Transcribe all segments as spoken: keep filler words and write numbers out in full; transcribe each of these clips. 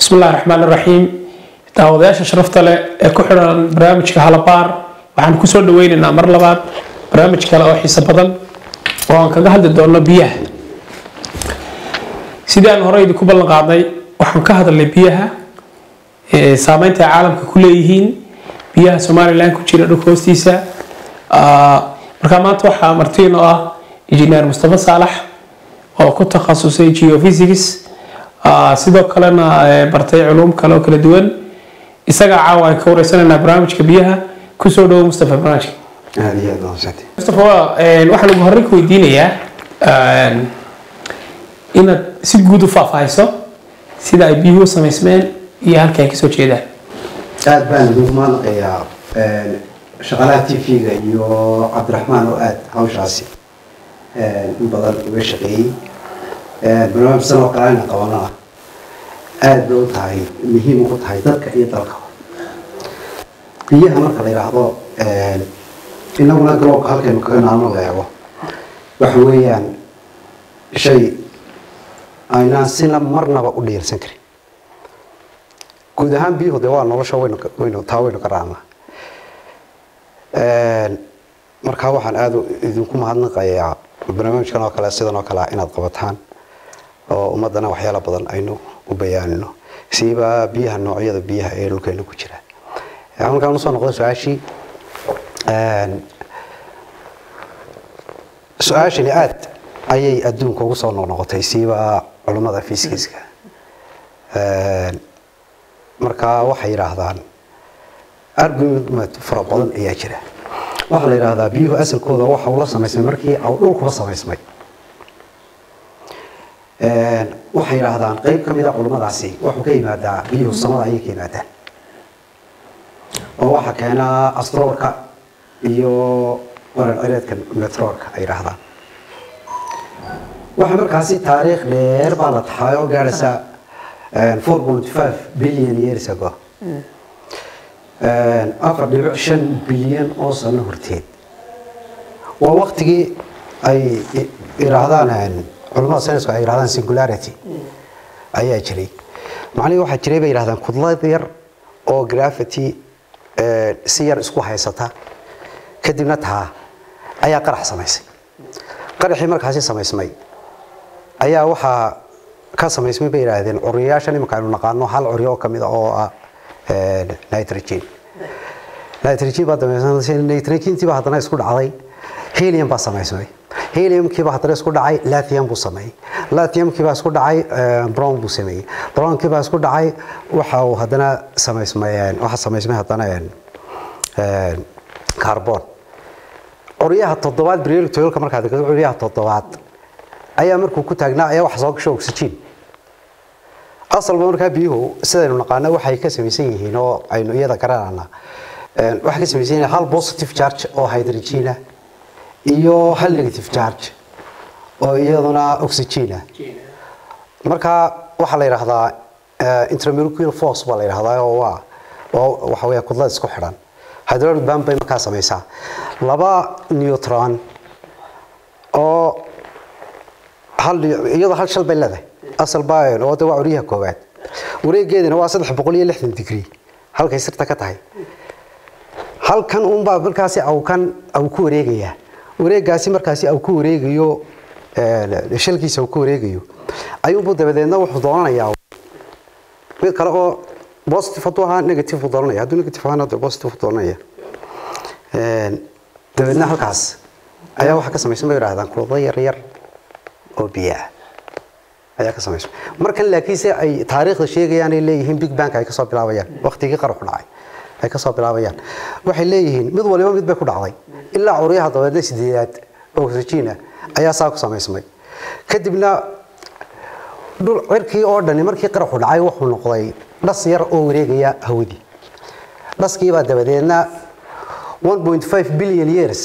بسم الله الرحمن الرحيم داودياشا شرفت له ee ku xiran barnaamijka Halabaar waxaan ku soo dhaweynaynaa mar labaad barnaamij kale oo xiiso badan oo aan kaga hadli doono biyaha sidaan hore idinku ballan qaadnay waxaan ka hadalnay biyaha ee saameynta caalamka ku leeyihiin biyaha Soomaaliland ku jira dhulka hoostiisa marka maanta waxa martiin oo ah injineer Mustafa Saalax oo ku takhasusay geophysics sidoo kalena bartay culuum kale oo kala duwan isaga caawa ka wareysanayna barnaamijka biyaha ku soo dhaw Mustafa barnaamijka هذه هذا Mustafa waxaan ugu horreyn ku weydiinayaa in si guud u faahfaahiso sida ay biyuhu sameysmeen iyo halka ay ka soo jeedaan aad baan ugu maanqayaa shaqalaha T V-ga iyo Cabdiraxmaan oo aad hawshaasi in badan uga shaqeeyay برنامج سنة قرآن قوانا آد لو تاي مهم وقت هاي ذلك أي ذلك بيها مرة غير هذا إنه نقرأ هالك مكان عنا غيره وحويان شيء أنا سنة مرنا بقول لي السكري كده هم بيه دوان ولا شو وين وين تاوين قرآن مركها واحد آدو إذا كم هذا قيا برنامج كنا كلا سيدنا كلا إن الضبطان oo umadana waxyaalo badan aynu u bayaanino siiba biyaha noocyada biyaha ee dhulkeena ku jira halkaan u soo noqdo su'aashi een su'aashani aad ayay adduunka ugu soo noqnoqotay siiba culimada fiisikiska een marka waxay yiraahdaan argument fara badan ayaa jira waxa la yiraahdaa biyuhu asalkooda waxa uu la sameysmay markii uu dhulku sameysmay waxay yiraahdaan qayb kamid ah culimadaasi wuxuu ka yimaadaa biyuhu samada ayay ka yimaadaan oo waxa keena astroorka iyo waran cireedka meteorka ay yiraahdaan waxa markaasi taariikh dheer baa la taxayo gaaraysa four point five billion years ago afar dhibic shan bilyan oo sano horteed waa waqtigii ay yiraahdaan علماء ساينس waxay yiraahdaan singularity ayaa jiray macnaheedu waxa jiray bay yiraahdaan kudlad yar oo gravity ee si yar isku haysata kadibna taa ayaa qarax samaysay qaraxii markaas samaysmay ayaa waxa ka samaysmay bay yiraahdeen curiyaashan imka aynu naqaano hal curiyo oo kamid ah oo ah nitrogen nitrogen baa dameysay nitrogen tiba hadana isku dhacday helium baa samaysmay helium kiiba hadana isku dhacay lithium buu sameeyay lithium kiiba isku dhacay brom buu sameeyay brom kiiba isku dhacay waxa uu hadana sameysmayeen waxa sameysmay hadana ee carbon uriyaha toddobaad periodic table marka aad uriyaha toddobaad ayaa markuu ku taagnaa ayaa wax soo gasho oxygen asalba marka biyuhu sidaynu naqaano waxay ka samaysan yihiin oo aynu iyada garanayna ee waxa ka samaysan yahay hal positive charge oo hydrogen ah iyo hal negative charge oo iyaduna oxygen ah marka waxa la yiraahdaa intramolecular force baa la yiraahdaa oo waa waxa weeye kudlad isku xiran hydrogen bomb bay markaa samaysaa laba neutron oo hal iyada hal shal bay leedahay asal baa oo taa uriyaha koobaad wareegeedina waa saddex boqol iyo lixdan degree halkay sirta ka tahay halkan uun baa markaasi aw kan aw ku wareegaya wareegaasi markaasi uu ku wareegayo ee shalkiisa uu ku wareegayo ayuu buu dabadeedna wuxuu doonanayaa mid kale oo positive haduu ahaa negative uu doonanayaa haduu negative ahaa positive uu doonanayaa ee dabadeedna halkaas ayaa waxa ka samaysan bay yiraahdaan kulo yar yar oo biya ayaa ka samaysan markan laakiinse ay taariikhda sheegayaan ay leeyihiin big bang ay ka soo bilaabayaan waqtigii qarxu dhacay ay ka soo bilaabayaan waxay leeyihiin mid waliba mid bay ku dhacday ilaa uriyaha dabadeedna sideedaad oxygen ayaa saa ku samaysmay kadibna dhul cirkii oo dhan markii qaraxu dhacay wuxuu noqday dhas yar oo wareegaya hawadii dhaskii baa dabadeedna one point five billion years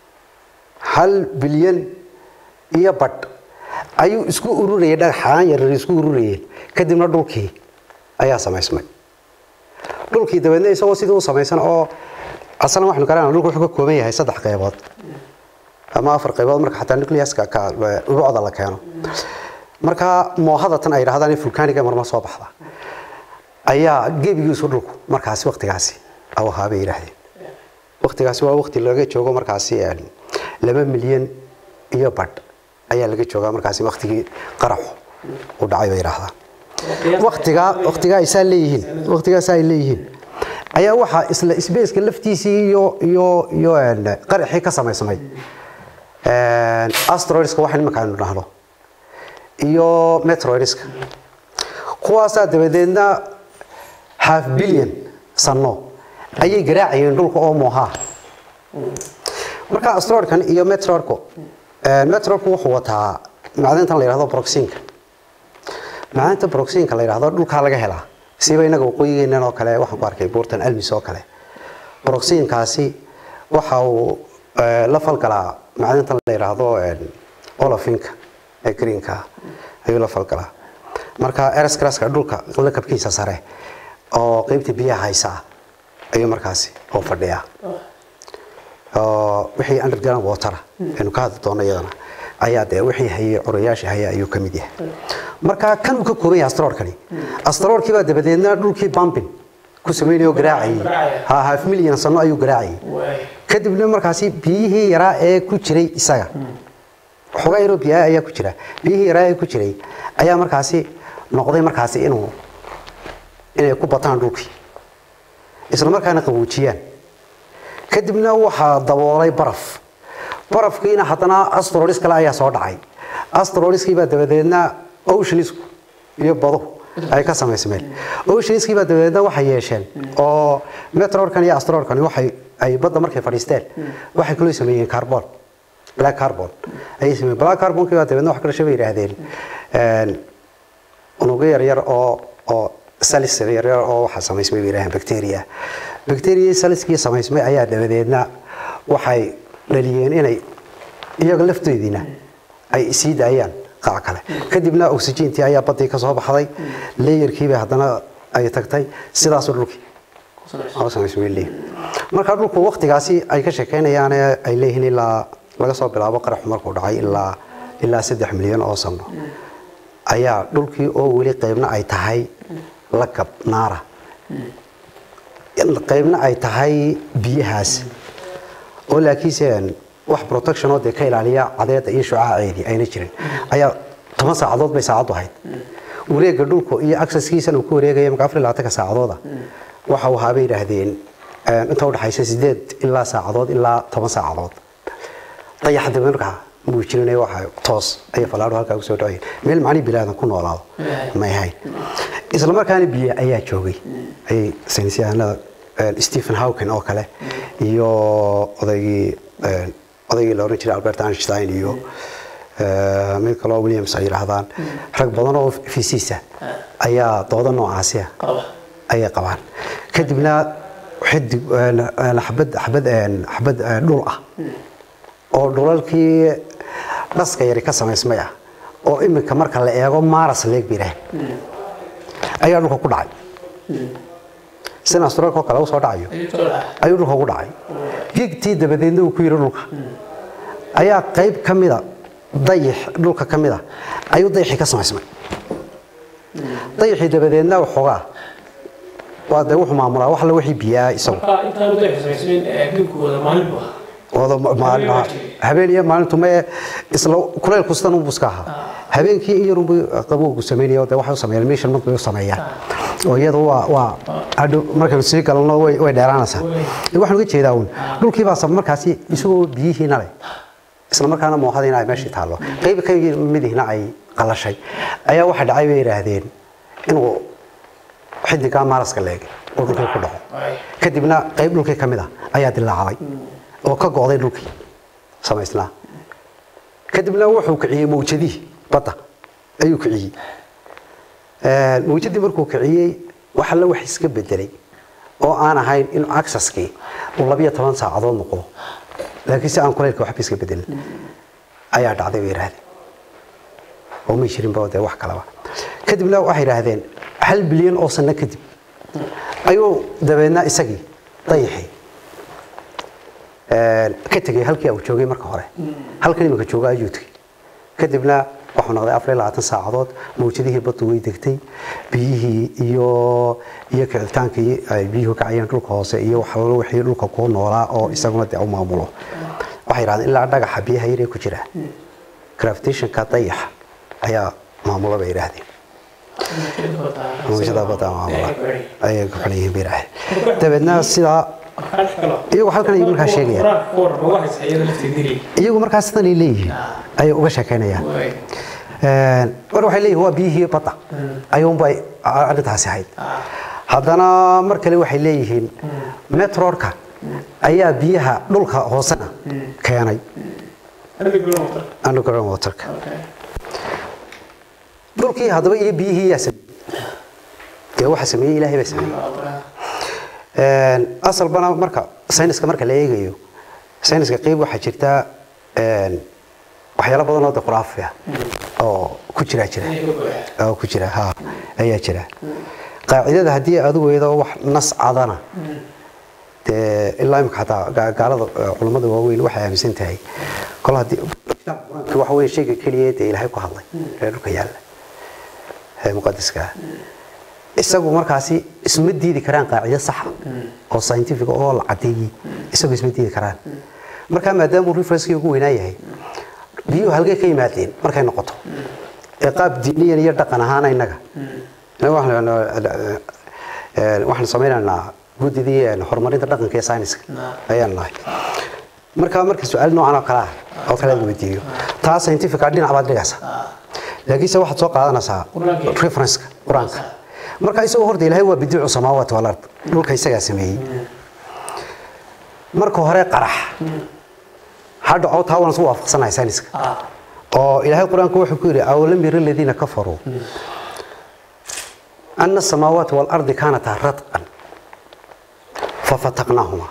hal bilyan iyo bad ayuu isku ururiyay dhagaxaan yar isku ururiyay kadibna dhulkii ayaa samaysmay dhulkii dabadeedna isagoo sidoo u samaysan oo asalna waxaan garanaa dhulku wuxuu ka kooban yahay saddex qaybood ama afar qaybood marka xataa nucleus-ka ka ubucda la keeno marka moohada tan ay yiraahdaan volcanic marma soo baxda ayaa gebigiisu dhulku markaasi waqtigaasi aw haabay yiraahdeen waqtigaasi waa waqti laga joogo markaasi laba milyan iyo badh ayaa laga joogaa markaasi waqtigii qaraxu u dhacay bay yiraahdaan waqtiga waqtiga ay saan leeyihiin waqtigaas ay leeyihiin ayaa waxa isla space-ka laftiisii iyo iyo iyo qaraxii ka sameysmay een asteroids-ka waxaan markaan dhahdo iyo meteoroids-ka kuwaas dabadeedna half billion sano ayay garaacayeen dhulka oo mooha marka asteroid-kan iyo meteoroid-ku een meteoroid-ku wuxuu wataa macdanta la yiraahdo proxinka macdanta proxinka la yiraahdo dhulka laga helaa siba inaga waqooyigeena oo kale waxaan ku arkay buurtan almis oo kale proxinkaasi waxa uu la falgalaa macdanta la yiraahdo olafinka ee greenka ayuu la falgalaa marka aeroskaraska dhulka la kabkiisa sare oo qaybta biyaha haysa ayuu markaasi oo fadhiya oo wixii underground water inuu ka hadlo doono iyadana ayaa de wixii hayay curayaasha hayay ayuu kamid yahay marka kan uu ka kooban yahay asteroid-kani asteroid-kii baa dabadeedna dhulkii bumping ku sameeyo garaacay ha half million sano ayuu garaacay kadibna markaasi biyihii yaraa ee ku jiray isaga xogaa yaro biyaha ayaa ku jira biyihii yaraa ee ku jiray ayaa markaasi noqday markaasi inuu inay ku bataan dhulkii isla markaana qaboojiyaan kadibna waxa daboolay baraf barafkiina hadana asteroids kale ayaa soo dhacay asteroids-kii baa dabadeedna oceans iyo bado ay ka sameysmeen oceans-kii baa dabadeedna waxay yeesheen oo meteoroid-kan iyo asteroid-kan waxay ay badda markay fadhiisteen waxay kula sameeyeen carbon black carbon ay sameeyeen black carbon-kii baa dabadeedna wax kala shabay yiraahdeen een unuga yar yar oo oo cells yar yar oo waxa sameysmay yiraahdeen bacteria bacteria cells-kii sameysmay ayaa dabadeedna waxay dhaliyeen inay iyaga laftoodina ay sii daayaan qaac kale kadibna oxygen-tii ayaa badii ka soo baxday layer-kiiba hadana ay tagtay sidaas oo dhulkii oo sameysmay marka dhulku waqtigaasi ay ka sheekeynayaan ay leeyihiin ilaa laga soo bilaabo qarax markuu dhacay ilaa ilaa saddex milyan oo sano ayaa dhulkii oo weli qaybna ay tahay lakab naara qaybna ay tahay biyahaas oo laakiin wax protection oo de ka ilaaliya cadeeda iyo shucaaceedii ayna jirin ayaa toban saacadood bay saacadu ahayd wareega dhulku iyo access-kiisa uu ku wareegay marka afar iyo labaatan saacadood waxa uu haabay yiraahdeen inta u dhaxaysa sideed ilaa saacadood ilaa toban saacadood dayaxda marka muu jirinay waxa toos ay falaaro halka ku soo dhacay meel macni bilaadan ku noolaado ma yahay isla markaana biyo ayaa joogay ay saynisyahanada Stephen Hawking oo kale iyo odaygii odaygii la oran jiray Albert Einstein iyo mid kale oo Williams ay yiraahdaan rag badan oo fiisiisa ayaa dooda noocaas ah ayaa qabaan kadibna xid xabad xabad xabad dhul ah oo dhulalkii dhaska yari ka sameysmay ah oo imika marka la eego Mars leeg biray ayaa dhulka ku dhacay sina asteroid ko kale oo soo dhacayo ayuu dhulka ku dhacay gigtii dabadeedna uu ku yiri dhulka ayaa qayb kamida dayax dhulka kamida ayuu dayaxi ka sameysmay dayaxi dabadeedna waxoogaa waa day wuxuu maamulaa wax la wixii biyaa isagu inta uu dayax sameysmeen dhulkooda maalinba wada maalin habeen iyo maalintu ma isla kuleel kustan uu buska aha habeenkii iyo runbu qabowgu sameeyo de waxa uu sameeyay mission markuu sameeyaa oo iyadu waa waa adu markay sii galno way way dheeraanaysaa waxaan uga jeedaa uun dhulkii baa sab markaasi isagoo biyihiina leh isla markaana mooxadina ay meeshii taalo qayb ka midihna ay qalashay ayaa waxa dhacay way yiraahdeen inuu xidiga Mars-ka leeg oo dhulka ku dhaco kadibna qayb dhulkii kamid ah ayaa dilaacay oo ka go'day dhulkii sameysnaa kadibna wuxuu kiciyay mawjadii badda ayuu kiciyay ee mawjadii markuu kiciyay waxa la wax iska bedelay oo aan ahayn in access-kii uu laba iyo toban saacadood noqdo laakiin si aan kuleelka wax iska bedelin ayaa dhacday way yiraahdeen oo ma jirin baa wax kale kadibna waxay yiraahdeen hal bilyan oo sano kadib ayuu dabeedna isagii dayaxay ee ka tagay halkii uu joogay marka hore halkan imika jooga ayuu tagay kadibna waxuu noqday afar iyo labaatan saacadood mawjadihii baddu way degtay biyihii iyo iyo kicitaankii ay biyuhu kacayeen dhulka hoose iyo wax walba wixii dhulka ku noolaa oo isaguna dee u maamulo waxay yiraahdeen ilaa dhagaxa biyaha yar ee ku jira gravitationka dayaxa ayaa maamula bay yiraahdeen mawjada badda maamula ayay ku xiliyeen biiraha dabeedna sidaa iyagu halkan ay markaa sheegayaan iyagu markaa sidan ay leeyihiin ayay uga sheekaynayaan war waxay leeyihiin waa biyihii badda ayuunbay arrintaasi ahayd haddana mar kale waxay leeyihiin metroorka ayaa biyaha dhulka hoosena keenay underground waterka dhulkii haddaba iyo biyihii yaa sameeyey dee waxa sameeyey ilaahay baa sameeyey asal bana marka sayniska marka la eegayo sayniska qayb waxa jirta waxyaalo badan oo juqraafi ah oo ku jira jira oo ku jira ha ayaa jira qaacidada hadii aad weedo wax nas cadana ee ilaa imka hada gaalada culimada waaweyn waxay aaminsan tahay kol hadii waxa weey sheega kaliya ee ilaahay ku hadlay reerka yaala ee muqaddaska isagu markaasi isma diidi karaan qaacida sax oo scientific oo la cadeeyay isagu isma diidi karaan marka maadaama reference-kii ugu weynaa yahay biyo halkay ka yimaadeen markay noqoto ee qaab diiniyan iyo dhaqan ahaan inaga waxaan waxaan sameeynaa gudidii horumarinta dhaqanka ee sayniska ayaan nahay marka marka su'aal noocan oo kala oo kala weydiiyo taa scientific dhinac baad dhigaysa laakiin waxaad soo qaadanaysaa reference-ka quraanka marka isagoo horta ilaahay waa bidiicu samaawaati wal ard dhulka isaga sameeyay marka hore qarax hadda oo taa waan soo waafaqsanahay sayniska oo ilaahay quraanka wuxuu ku yiri awalam yaral ladina kafaru anna samaawaati wal ard kanata ratqan fafataqnahuma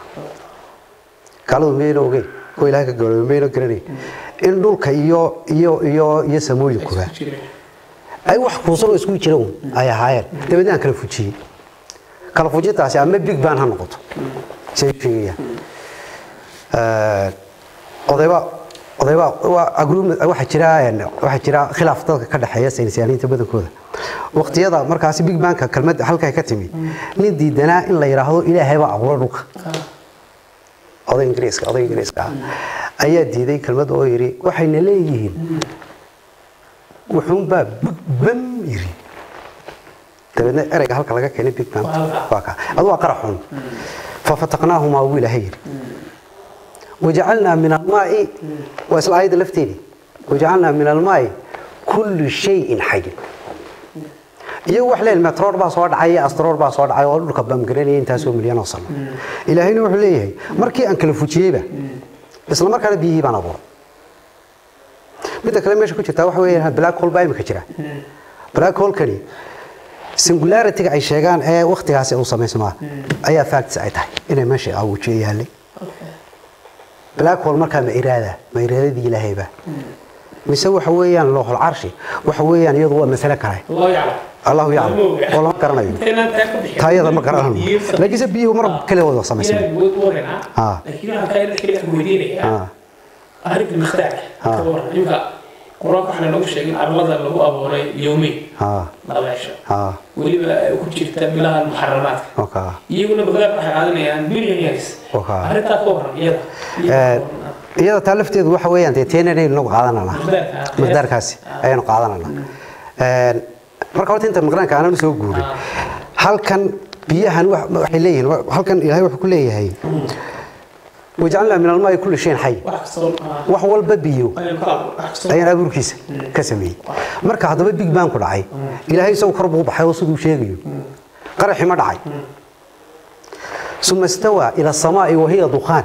kaloo meelooge ko ilaahay ka galo meelo garanay in dhulka iyo iyo iyo iyo samooyinkuba ay wax ku soo isku jiraan ay ahaayeen dabadaan kala fujiyay kala fujintaasi ama big bang ha noqoto sheegaya ee odayba odayba waa agruum waxa jira waxa jira khilaaf dadka ka dhaxeeya saynisyahaniinta badankooda waqtiyada markaasi big bang ka kalmad halka ay ka timi nin diidana in la yiraahdo ilaahay baa abuuray dhulka oday ingiriiska oday ingiriiska ayaa diiday kalmad oo yiri waxayna leeyihiin wuxuun baa bam yiri dabadna erayga halka laga keenay big bang waa ka adoo qaraxun fafataqnaahuma wiilahayr وجعلنا من الماء واسلايد لفتيني وجعلنا من الماء كل شيء حي iyo wax leel metroor baa soo dhacay astroor baa soo dhacay oo dhulka bam gareeyay intaas oo milyan oo sano ilaahayna wuxuu leeyahay markii aan kala fujiyayba isla markaana biyihii baan abuuray mid kale meesha ku jirta wax weeyaan black hole baa imika jira black hole kali singularity ay sheegaan ee waqtigaas uu sameysmaa ayaa facts ay tahay inay meesha awoojiyo yahay black hole marka ma iraada ma iraadadii ilaahayba mise waxa weeyaan loohol arshi waxa weeyaan iyadu waa mas'ala kale الله يعلم والله كرنا يوم تايدا ما كرنا لكن سبيه مرة كله وضع سمسم آه لكن أنا كاين الحين مدينة آه أعرف المختار كورة يبقى قرآن إحنا نقول شيء على الله اللي هو أبو ري يومي آه لا بعيش آه واللي كنت كتاب لها المحرمات أوكي يقولون بغير هذا يعني بيليون يارس أوكي أعرف تكورة يلا يلا تلفت ذو حوي أنت تيني نوع قاعدنا لا مقدار كاسي أي نوع قاعدنا لا marka horta inta maqraanka aan soo guuray halkan biyahan waxay leeyihiin halkan ilaahay wuxuu ku leeyahay wajacalna min al-maa'i kulli shay'in hayy wax walba biyo ayaan abuurkiisa ka sameeyay marka hadaba big bang ku dhacay ilaahay soo kor buu baxay oo sidoo sheegayo qaraxi ma dhacay suma istawa ila as-samaa'i wa hiya dukhan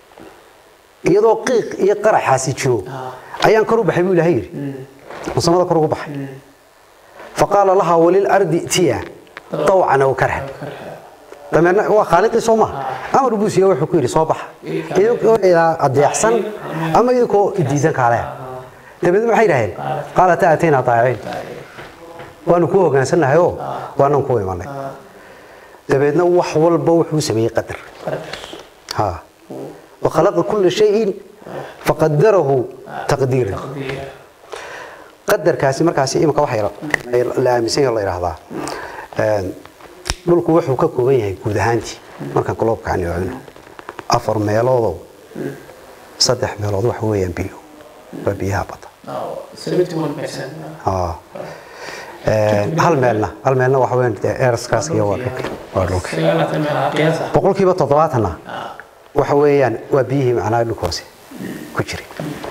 iyadoo qiiq iyo qaraxaasi jiro ayaan kor u baxay buu ilaahay yiri samada kor ugu baxay فقال لها وللأرض ائتيا طوعا أو كرها طبعا هو خالق صومه أمر بوسي هو حكيري صباح إذا أدي أحسن أما يكو الديزان كعليها تبدأ ما حيرهين قال تأتينا طائعين وأنا كوه كان سنة هيو وأنا كوه مالي تبدأ وحول بوح وسمي قدر ها وخلق كل شيء فقدره تقديرا qadarkaasi markaasi imika waxa la aaminsan yahay la yiraahdaa een dhulku wuxuu ka kooban yahay guud ahaantii marka gloobka aan eegno afar meelood saddex meelood waxa weeyaan biyo waa biyaha badda seventy one percent ah een hal meelna hal meelna waxa weeyaan airskaas iyo waa waa dhulka sagaalatan meelaha qiyaasa boqolkiiba toddobaatan waxa weeyaan waa biyihii macnaha dhulkaasi ku jiray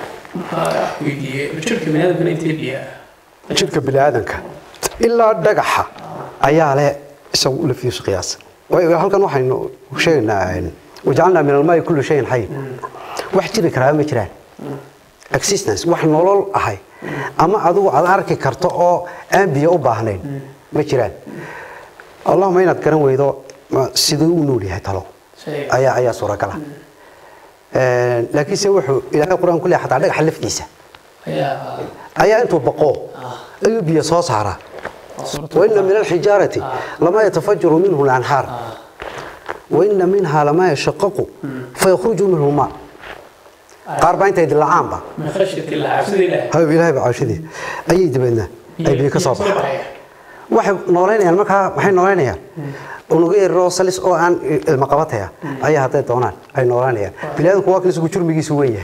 jirka bini'aadamka intee biyaa jirka bini'aadamka ilaa dhagaxa ayaa leh isagu la fiiso qiyaas way halkan waxaynu sheegnaa wajacalna min almaa'i kullu shay'in hayy wax jiri kara ma jiraan existence wax nolol ahay ama adigu aad arki karto oo aan biyo u baahnayn ma jiraan allahumma inaad garan weydo sidoo uu nool yahay talo ayaa ayaa suuragal ah ee laakiin se wuxuu ilaahay quraan kulli xataa dhagax laftiisa ayaa ayaa intuu baqo ayuu biyo soo saara وإن من الحجارة لما يتفجر منه الأنهار وإن منها لما يشقق فيخرج منه الماء قاربين تيد العامة من خشية الله عبسد الله هاي إلهي بعشدي أي دبنا أي بيك صباح واحد نورين يعني مكها وحين نورين يعني ونقول الرسالس أو عن المقابتها أي هذا دونان أي نورين يعني بلاد كواكل سكوتشور ميجي سويه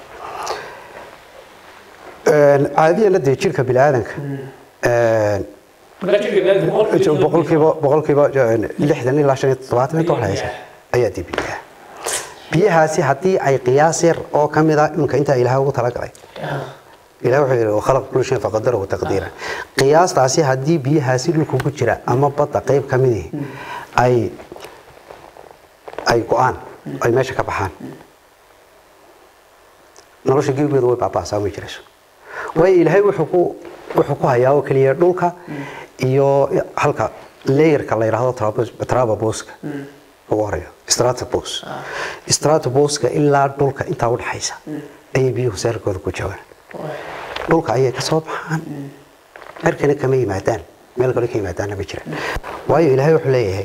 عادية لدي شركة بلادك boqol kiiba boqol kiiba lixdan ilaa shan iyo toddobaatan inta wax haysa ayaa dib biyaha biyahaasi haddii ay qiyaas yar oo ka mid ah imka inta ilaahay ugu talagalay ilaahay wuxuu yiri khalaq kullu shay faqadarahu taqdiira qiyaastaasi haddii biyahaasi dhulka ku jira ama badda qayb ka mid ah ay ay go'aan ay meesha ka baxaan nolosha gebigeedu way baabaasaa ma jirayso way ilaahay wuxuu ku wuxuu ku hayaa oo kaliya dhulka iyo halka layerka la yiraahdo traboboska ugu horeeyo stratobos stratoboska ilaa dhulka inta u dhaxaysa ay biyuhu seerkooda ku joogaan dhulka ayay ka soo baxaan arkana kama yimaadaan meel kale ka yimaadaan ma jira waayo ilaahay wuxuu leeyahay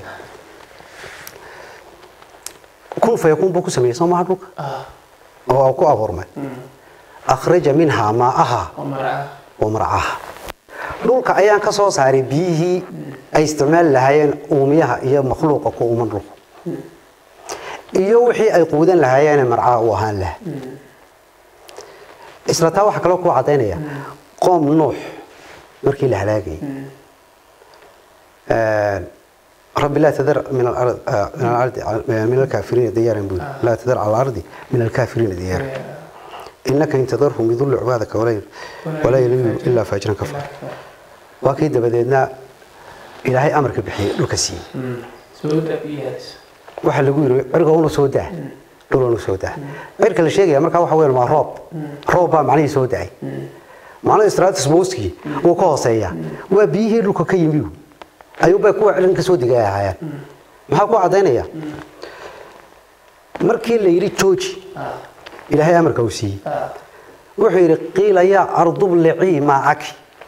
kun fayakun buu ku sameeyay Soomaa dhulka oo ku abuurmay akhraja minha ma'aha wa mar'aha dhulka ayaan ka soo saaray biyihii ay isticmaal lahaayeen uumiyaha iyo makhluuqa ku uuman dhulka iyo wixii ay quudan lahaayeen mar'aa u ahaan lahaa isla taa waxa kale ku cadeynaya qoom nuux markii la halaagay ee رب لا تذر من الأرض من الأرض من الكافرين ديارا بود لا تذر على الأرض من الكافرين ديارا إنك إن تذرهم يضل عبادك ولا ولا يلوي إلا فاجرا كفر وأكيد بدينا إلهي أمرك بحي لكسي سوداء بيهاس وحل يقول عرقه سوداء دولونه سوداء عرق الشيء أمرك هو حوالي مع روب روب معناه سوداء معناه استراتيجي بوسكي وكاسية وبيه لك كيميو ayuubay ku cilin ka soo digayaan maxaa ku cadeynaya markii la yiri jooji ilaahay amarka uu siiyay wuxuu yiri qiila ya ardu li'i ma'ak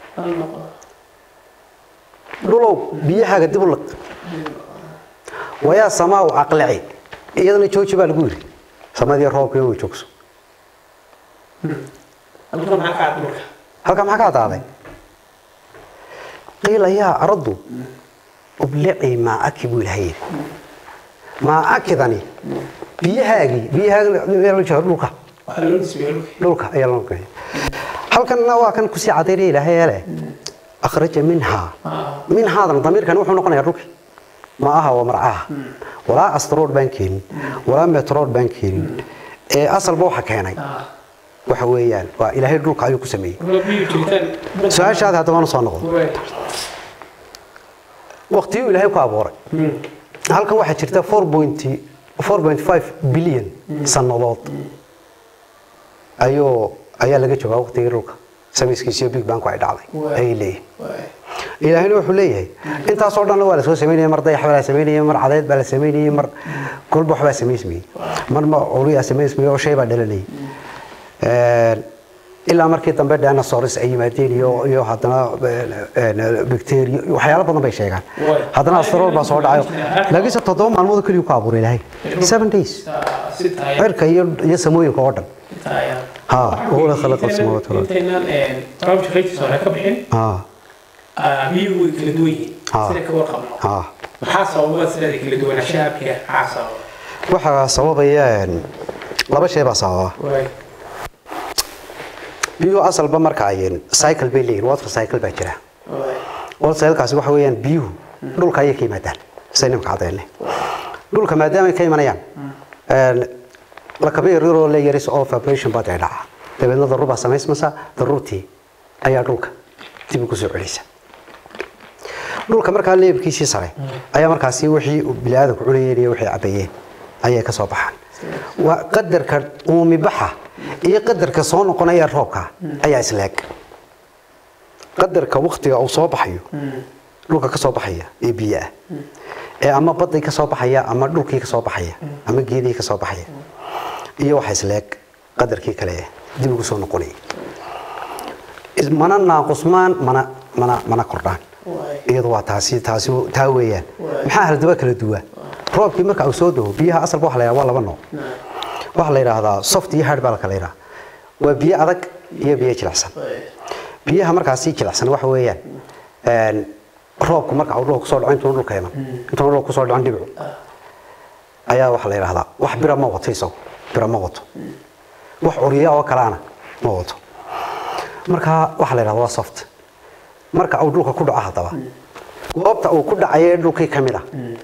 dhulow biyaha dib u laq waya samaa aqlici iyadana jooji baa lagu yiri samadii roobka uu joogso halka maxaa ka dhulka halka maxaa ka daaday قيل يا أرض أبلعي ما أكب الهير ما أكذني بيهاجي بيهاجي بيهاجي لوكا لوكا يا لوكا هل كان نوا كان كسي عطيري لهي له أخرج منها من هذا الضمير كان وحنا نقول يا روكي معها ومرعاها ولا أسترول بانكين ولا مترول بانكين أصل بوحة كاني وحويان وإلى هي الروك أيوك سمي سؤال شاد هذا ما نصنعه وقتي إلى هي كابوري هل كان واحد شرته four point five بليون سنوات أيو أيا لقيت شو وقتي الروك سمي سكيسيو بيج بانك واحد علي أي ليه إلى هنا وحليه أنت صورنا ولا سو سميني مر ضيح ولا سميني مر عدد ولا سميني مر كل بحبة سمي اسمي مر ما أولي سمي اسمي أو شيء بدلني إلا مركي تنبدأ أنا صارس أي مادين يو يو حدنا بكتيريا وحياة بدنا بيشيء حدنا أسرار بصور عيو لكن ستضم على الموضوع كل يوم كابوري لهي seven days غير كي يسموه يقعدن ها هو خلق السماوات والارض انتنا طراب شقيتي سو ka bixin ها biyuhu kala duwan yihiin sida ka warqabno ها maxaa sababa sida kala duwan shaabka xaasaba waxa sababaya laba shay baa sababa biyo asalba marka ayeen cycle bay leeyihiin water cycle baa jira water cycle kaasi waxa weeyaan biyuhu dhulka ayay ka yimaadaan saynim ka cadeeyay dhulka maadaama ay ka imanayaan een la kabeer yaro la yaris of operation baa dhacay dabeedna daruuba samaysmasa daruurtii ayaa dhulka dib ugu soo celisa dhulka marka leebkiisii sare ayaa markaasi wixii bilaadanku cunayeen iyo wixii cabayeen ayaa ka soo baxaan wa qadarka uumi baxa iyo qadarka soo noqonaya roobka ayaa isleeg qadarka waqtiga uu soo baxayo dhulka ka soo baxaya ee biyaha ee ama badda ka soo baxaya ama dhulkii ka soo baxaya ama geedii ka soo baxaya iyo waxa isleeg qadarkii kale dib ugu soo noqonay ismana naaqusmaan mana mana mana kordhaan iyadoo waa taasi taasi taa weeyaan maxaa haldaba kala duwan roobkii marka uu soo doo biyaha asal waxa la yiraahdaa laba nooc waxa la yiraahdaa soft iyo hard baa kala yiraahdaa waa biyo adag iyo biyo jilicsan biyaha markaasi jilicsan waxa weeyaan een roobku marka uu dhulka soo dhaco intuu dhulka yeelan intuu dhulka soo dhaco dhibic ayaa waxa la yiraahdaa wax bira ma wato isagu bira ma wato wax uriya oo kalaana ma wato marka waxa la yiraahdaa soft marka uu dhulka ku dhaco hadaba goobta uu ku dhacay dhulkii kamida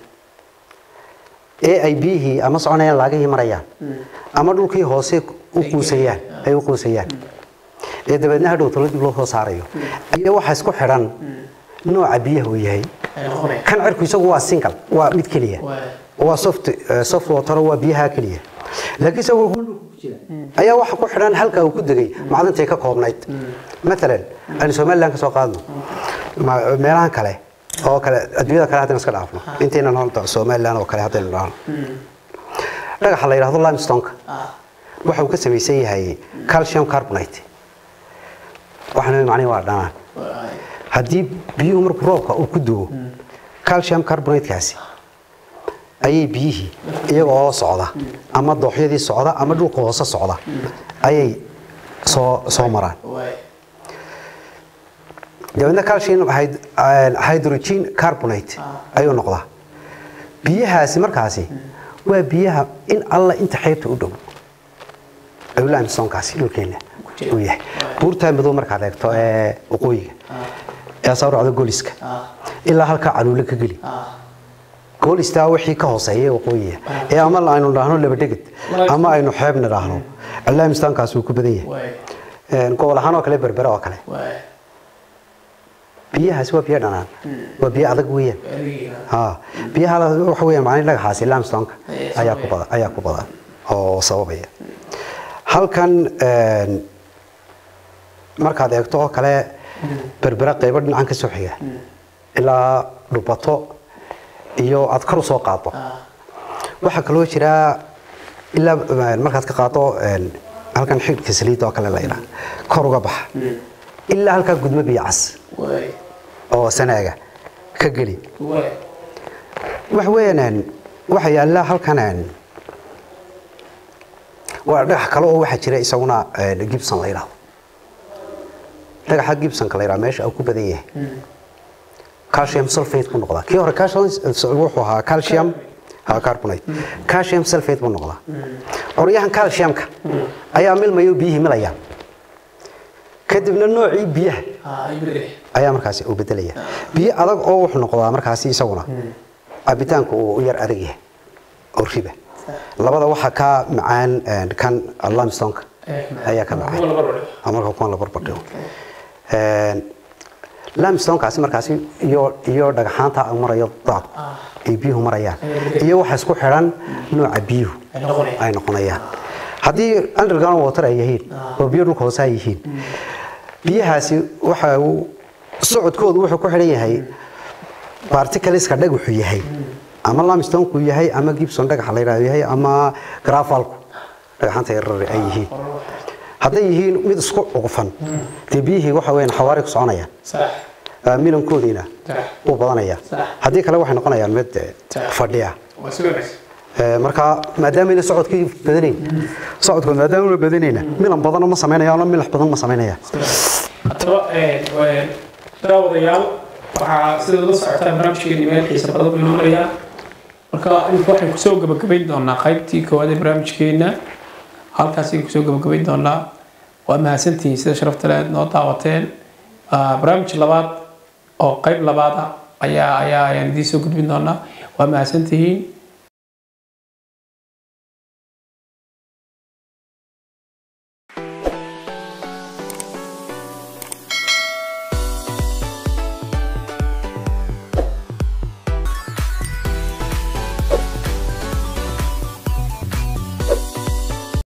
ee ay biyihii ama soconayaan laagay marayaan ama dhulkii hoose u quusayaan ay u quusayaan ee dabeedna hadhow tolad loo soo saarayo ayaa waxa isku xiran nooca biyaha uu yahay kan cirku isagu waa single waa mid kaliya waa soft soft water waa biyaha kaliya laakiin isagu ayaa waxa ku xiran halka uu ku dagay macdantay ka koobnayd مثلا أنا سومالي لانك سوق هذا ما ميلان كله أو كله أدوية كله هذا نسكت عفوا أنتين أنا نقول سومالي لانه كله هذا نقول لقى حلا يراهض الله مستنك وحنا كسر يسوي هاي كالسيوم كاربونات وحنا معني واردنا هدي بيوم ركروك أو كدو كالسيوم كاربونات كاسي أي بيه إيه صعدة أما الضحية دي صعدة أما دول قواسة صعدة أي صو صومران دابنا كالشين هيد هيدروجين كربونات أيو نقطة بيها سمر كاسي وبيها إن الله أنت حيبت أدوم أيو لا إنسان كاسي لو كنا وياه بورتها بدو مركز عليك تو وقوي يا صار على جوليسك إلا هالك علو لك جلي جوليس تاوحي كهوسية وقوية يا أما الله إنه راهنو اللي بدقت أما إنه حابنا راهنو الله إنسان كاسي وكبدية نقول هانو كله بربرة وكله بيها سوى بيها دنا وبيها على قوية ها بيها على وحوية معني لك حاسي لام ستانك أيا كوبا أيا كوبا أو صوابية هل كان مركز يكتوه كله بربرة قيبر عنك السوحية إلا ربطه يو أذكر سوقاته وحكلوه شراء إلا مركز كقاطه هل كان حيل كسليته وكله لا يرى كروجا بح إلا هل كان قدمه بيعس أو سناجة كجلي وحوينا وحيا الله هل كان وراح كلو واحد شراء يسونا جيبسون ليرة لقى حق جيبسون كليرة ماشي أو كوبدية كالسيوم سلفيت بالنقطة كي هو كالسيوم روحها كالسيوم ها كربونات كالسيوم سلفيت بالنقطة وريحان كالسيوم ك أيام مل ما يبيه ملايا كدبنا النوع بيه أيام مركزي وبدلية بيه على أو نقطة مركزي يسونا أبيتانك وير أرجيه أو ريبة لبضة واحد كا معان كان الله مستنك أيا كان معان أمرك كمان لبربطيو لا مستنك عسى مركزي يو يو دعحان تا أمر يضاق يبيه مريا يو حسكو حران نوع بيه أي نقطة هذه underground water أيهين وبيرو كوسا أيهين بيهاسي وحاو صعد كود وحو كحرية هاي particles كده وحية هاي أما الله مستون كويه هاي أما جيب صندوق حليرة هاي أما جرافالك حتى يرر أيهين هذا يهين ميد سقوط وقفن تبيه وحوين حوارق صنايع صح ميلون كودينا وبضانية هذه كلا واحد نقنايا ميد فردية marka maadaama ina socodkii badanayn socodku maadaama uu badanayna milan badan ma sameynayaan milax badan ma sameynayaan ataba ee daawadayaal waxa sida la socotaan barnaamijkeena meel xiiso badan buu noqonayaa marka inta waxay ku soo gabagabayn doonaa qaybtii koowaad ee barnaamijkeena halkaas ay ku soo gabagabayn doonaa waa mahadsantihiin sida sharafta leh noo daawateen barnaamij labaad oo qayb labaad ayaa ayaa ayaan idin soo gudbin doonaa waa mahadsantihiin